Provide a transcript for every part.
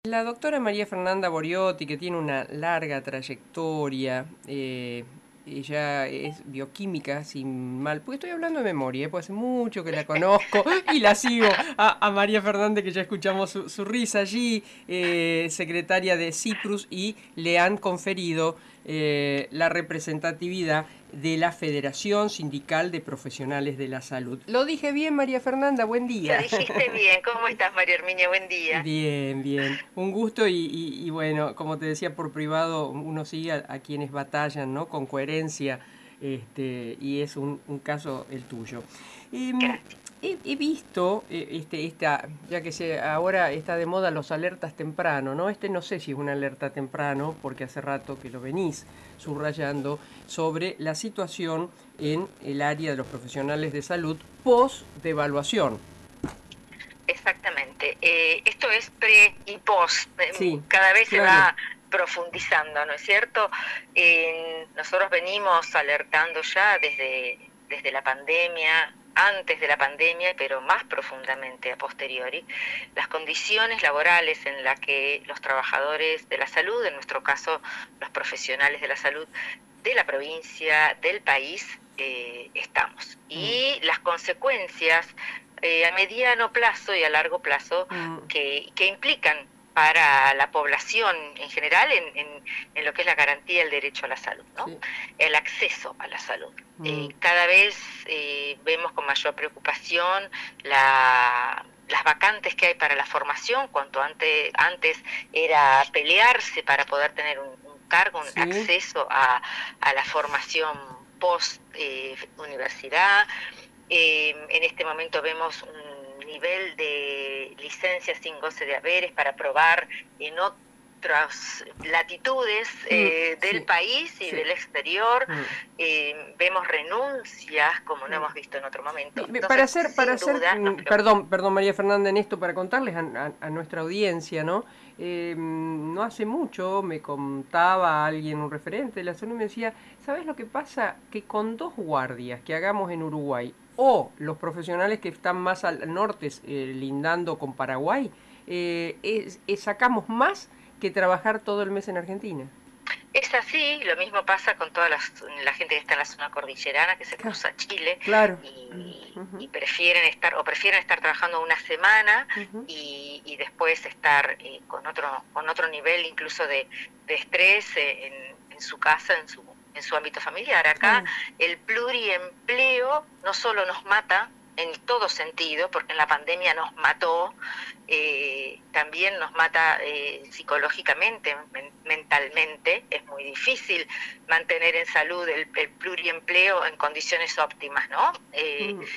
La doctora María Fernanda Boriotti, que tiene una larga trayectoria, ella es bioquímica, sin mal, porque estoy hablando de memoria, pues hace mucho que la conozco y la sigo a María Fernández, que ya escuchamos su risa allí, secretaria de Ciprus, y le han conferido la representatividad de la Federación Sindical de Profesionales de la Salud. ¿Lo dije bien, María Fernanda? Buen Lo día. dijiste bien. ¿Cómo estás, María Herminia? Buen día. Bien, bien. Un gusto y bueno, como te decía por privado, uno sigue a quienes batallan, ¿no? Con coherencia, y es un caso el tuyo. Em, Gracias. he visto, ya que ahora está de moda los alertas temprano, ¿no? No sé si es una alerta temprano, porque hace rato que lo venís subrayando, sobre la situación en el área de los profesionales de salud post-devaluación. Exactamente. Esto es pre y post. Sí, Cada vez se claro. va profundizando, ¿no es cierto? Nosotros venimos alertando ya desde la pandemia, antes de la pandemia, pero más profundamente a posteriori, las condiciones laborales en las que los trabajadores de la salud, en nuestro caso los profesionales de la salud de la provincia, del país, estamos. Mm, Y las consecuencias a mediano plazo y a largo plazo mm, que implican para la población en general en lo que es la garantía del derecho a la salud, ¿no? sí. El acceso a la salud. Mm, Cada vez vemos con mayor preocupación las vacantes que hay para la formación, cuanto antes era pelearse para poder tener un cargo, un sí. acceso a la formación post universidad. En este momento vemos un nivel de licencias sin goce de haberes para probar en otras latitudes Mm, del sí. país y Sí. del exterior. Mm, Vemos renuncias como no mm. hemos visto en otro momento. Para Entonces, hacer, sin duda, nos preocupa. perdón María Fernanda, en esto, para contarles a nuestra audiencia, ¿no? No hace mucho me contaba alguien, un referente de la salud, me decía, ¿sabes lo que pasa? Que con 2 guardias que hagamos en Uruguay, o los profesionales que están más al norte, lindando con Paraguay, sacamos más que trabajar todo el mes en Argentina. Es así, lo mismo pasa con toda la gente que está en la zona cordillerana, que se cruza a Chile Claro. y prefieren estar trabajando una semana Ujú. y después estar con otro nivel incluso de estrés en su casa, en su ámbito familiar. Acá Claro. el pluriempleo no solo nos mata en todo sentido, porque en la pandemia nos mató, también nos mata psicológicamente, mentalmente. Es muy difícil mantener en salud el pluriempleo en condiciones óptimas, ¿no? Mm.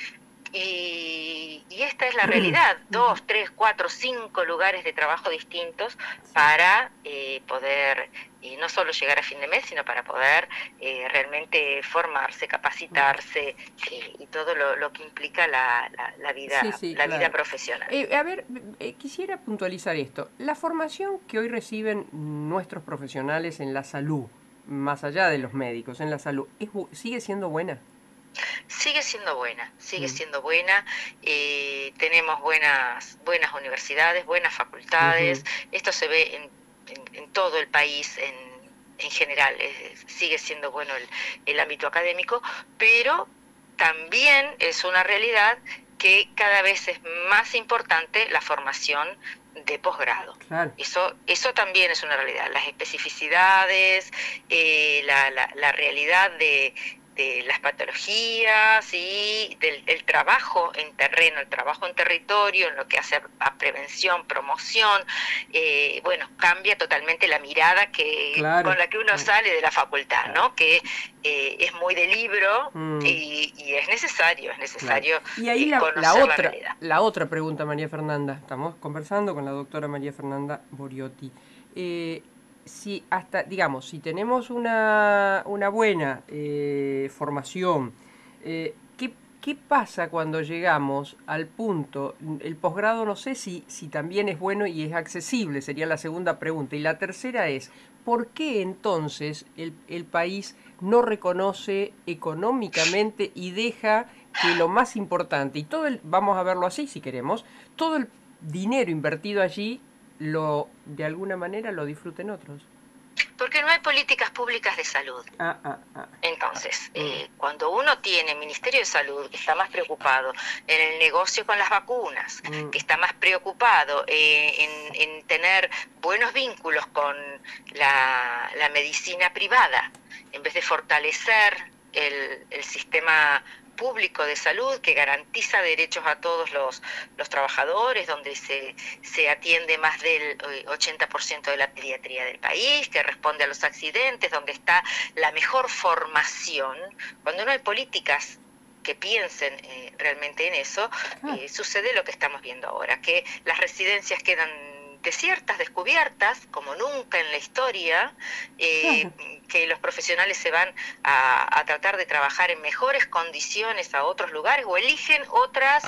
Y esta es la realidad, Ujú. 2, 3, 4, 5 lugares de trabajo distintos para poder no solo llegar a fin de mes, sino para poder realmente formarse, capacitarse y todo lo que implica Sí, sí, la vida claro. profesional. A ver, quisiera puntualizar esto. La formación que hoy reciben nuestros profesionales en la salud, más allá de los médicos, en la salud, ¿sigue siendo buena? Sigue siendo buena, sigue Mm, siendo buena. Tenemos buenas universidades, buenas facultades. ujú, Esto se ve en todo el país en general. Sigue siendo bueno el ámbito académico, pero también es una realidad que cada vez es más importante la formación de posgrado. claro. Eso también es una realidad. Las especificidades, la realidad de las patologías y del trabajo en terreno, el trabajo en territorio, en lo que hace a prevención, promoción, bueno, cambia totalmente la mirada Claro. con la que uno sale de la facultad, Claro. ¿no? Que es muy de libro Mm, y es claro. necesario Y ahí conocer la realidad. la otra pregunta, María Fernanda. Estamos conversando con la doctora María Fernanda Boriotti. Eh, si hasta, digamos, si tenemos una buena formación, ¿qué pasa cuando llegamos al punto? El posgrado no sé si también es bueno y es accesible, sería la segunda pregunta. Y la tercera es, ¿por qué entonces el país no reconoce económicamente y deja que lo más importante, y vamos a verlo así si queremos, todo el dinero invertido allí de alguna manera lo disfruten otros. Porque no hay políticas públicas de salud. Entonces, cuando uno tiene Ministerio de Salud que está más preocupado en el negocio con las vacunas, que está más preocupado en tener buenos vínculos con la medicina privada, en vez de fortalecer el sistema público de salud que garantiza derechos a todos los trabajadores, donde se atiende más del 80% de la pediatría del país, que responde a los accidentes, donde está la mejor formación. Cuando no hay políticas que piensen realmente en eso, sucede lo que estamos viendo ahora, que las residencias quedan desiertas, descubiertas, como nunca en la historia, que los profesionales se van a tratar de trabajar en mejores condiciones a otros lugares o eligen otras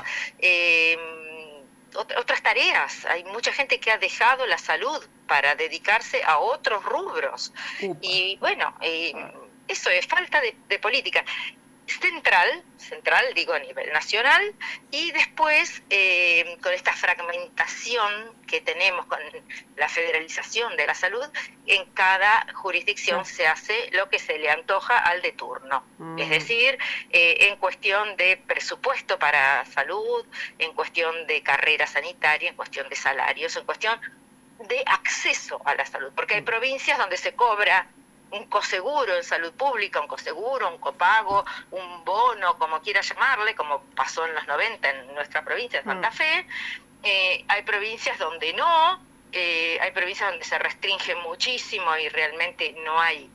tareas. Hay mucha gente que ha dejado la salud para dedicarse a otros rubros. Y bueno, eso es falta de política. Central, digo a nivel nacional, y después con esta fragmentación que tenemos con la federalización de la salud, en cada jurisdicción se hace lo que se le antoja al de turno. Es decir, en cuestión de presupuesto para salud, en cuestión de carrera sanitaria, en cuestión de salarios, en cuestión de acceso a la salud, porque hay provincias donde se cobra un coseguro en salud pública, un coseguro, un copago, un bono, como quiera llamarle, como pasó en los 90 en nuestra provincia de Santa Fe. Hay provincias donde no, hay provincias donde se restringe muchísimo y realmente no hay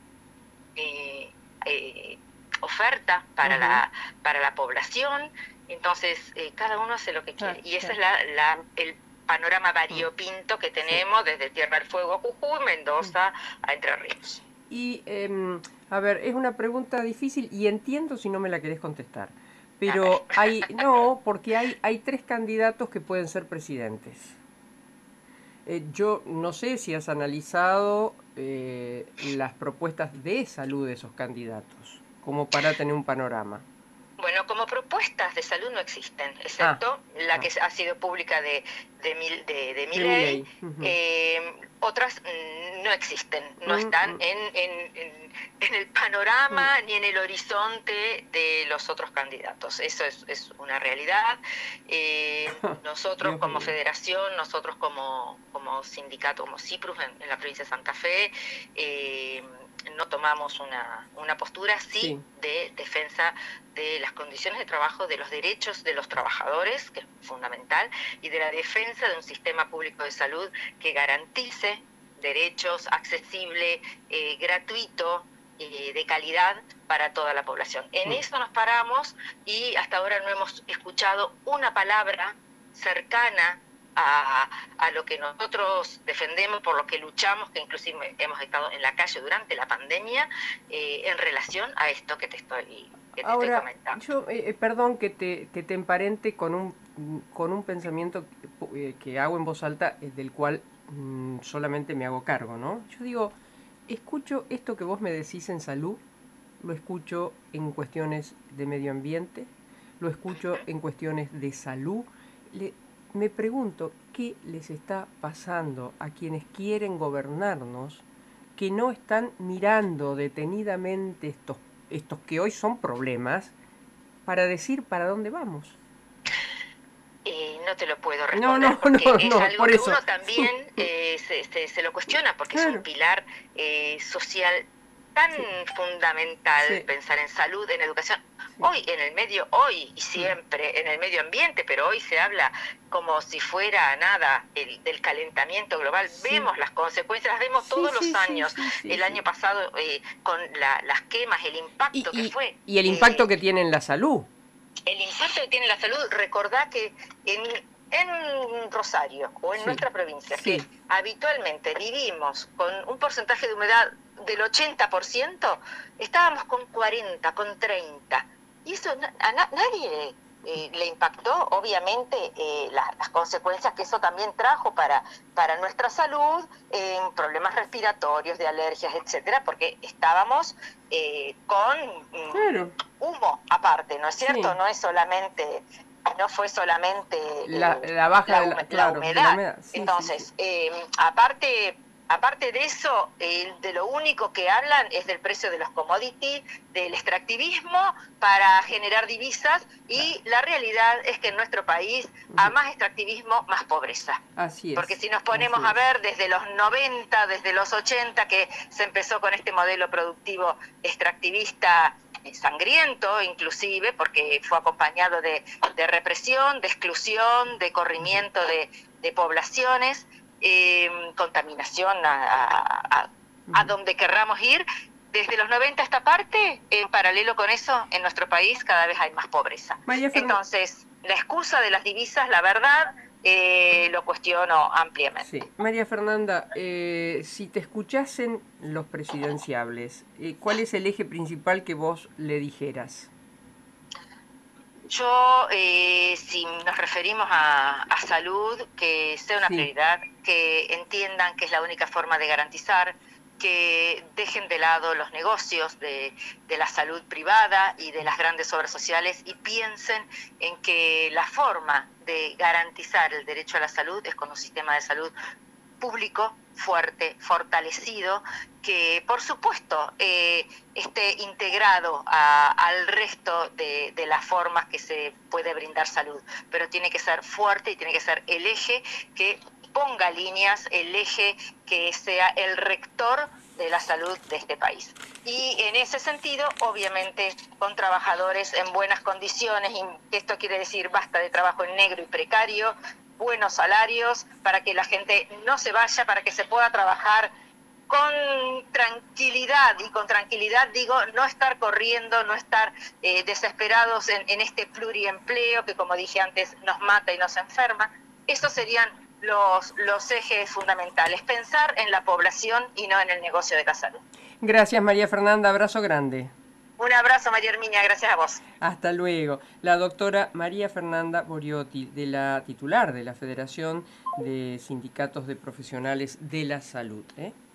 oferta para la población. Entonces, cada uno hace lo que quiere. Y ese es el panorama variopinto que tenemos desde Tierra del Fuego a Jujuy, Mendoza a Entre Ríos. Y, a ver, es una pregunta difícil y entiendo si no me la querés contestar. Pero porque hay 3 candidatos que pueden ser presidentes. Yo no sé si has analizado las propuestas de salud de esos candidatos, como para tener un panorama. Bueno, como propuestas de salud no existen, excepto la que ha sido pública de Milei. Otras no existen, no están en el panorama ni en el horizonte de los otros candidatos. Eso es una realidad. Nosotros como federación, nosotros como sindicato, como CIPRUS en la provincia de Santa Fe, no tomamos una postura de defensa de las condiciones de trabajo, de los derechos de los trabajadores, que es fundamental, y de la defensa de un sistema público de salud que garantice derechos accesible, gratuito, de calidad para toda la población. En eso nos paramos y hasta ahora no hemos escuchado una palabra cercana a lo que nosotros defendemos, por lo que luchamos, que inclusive hemos estado en la calle durante la pandemia, en relación a esto que te estoy comentando. Yo, perdón que te emparente con un pensamiento que hago en voz alta, del cual solamente me hago cargo, ¿no? Yo digo, escucho esto que vos me decís en salud, lo escucho en cuestiones de medio ambiente, lo escucho en cuestiones de salud. Me pregunto qué les está pasando a quienes quieren gobernarnos, que no están mirando detenidamente estos que hoy son problemas, para decir para dónde vamos. No te lo puedo responder, porque es algo por que eso. uno también se lo cuestiona, porque es un pilar social tan fundamental, pensar en salud, en educación. Hoy en el medio, hoy y siempre en el medio ambiente, pero hoy se habla como si fuera nada del calentamiento global. Vemos las consecuencias, las vemos todos los años. El año pasado con las quemas, el impacto que fue. Y el impacto que tiene en la salud. El impacto que tiene en la salud, recordá que en Rosario o en nuestra provincia, que habitualmente vivimos con un porcentaje de humedad del 80%, estábamos con 40, con 30. Y eso a nadie le impactó, obviamente, las consecuencias que eso también trajo para nuestra salud, problemas respiratorios, de alergias, etcétera, porque estábamos con humo aparte, ¿no es cierto? No es solamente no fue solamente la baja de la, la claro, de la humedad. humedad. Sí, sí, sí. Entonces, aparte de eso, de lo único que hablan es del precio de los commodities, del extractivismo para generar divisas, Claro. y la realidad es que en nuestro país, a Ujú. más extractivismo, más pobreza. Así Porque es, si nos así ponemos a es. ver desde los 90, desde los 80, que se empezó con este modelo productivo extractivista, sangriento inclusive, porque fue acompañado de represión, de exclusión, de Ujú. corrimiento de poblaciones, contaminación a Ujú. donde querramos ir. Desde los 90 a esta parte, en paralelo con eso, en nuestro país cada vez hay más pobreza. María Fernanda. Entonces, la excusa de las divisas, la verdad, lo cuestiono ampliamente. Sí, María Fernanda, si te escuchasen los presidenciables, ¿cuál es el eje principal que vos le dijeras? Yo, si nos referimos a salud, que sea una Sí. prioridad, que entiendan que es la única forma de garantizar, que dejen de lado los negocios de la salud privada y de las grandes obras sociales, y piensen en que la forma de garantizar el derecho a la salud es con un sistema de salud público fuerte, fortalecido, que por supuesto esté integrado al resto de las formas que se puede brindar salud, pero tiene que ser fuerte y tiene que ser el eje que ponga líneas, el eje que sea el rector de la salud de este país. Y en ese sentido, obviamente, con trabajadores en buenas condiciones, y esto quiere decir basta de trabajo en negro y precario, buenos salarios, para que la gente no se vaya, para que se pueda trabajar con tranquilidad, y con tranquilidad digo no estar corriendo, no estar desesperados en este pluriempleo que, como dije antes, nos mata y nos enferma. Esos serían los ejes fundamentales, pensar en la población y no en el negocio de la salud. Gracias, María Fernanda, abrazo grande. Un abrazo, María Herminia, gracias a vos. Hasta luego. La doctora María Fernanda Boriotti, de la titular de la Federación de Sindicatos de Profesionales de la Salud.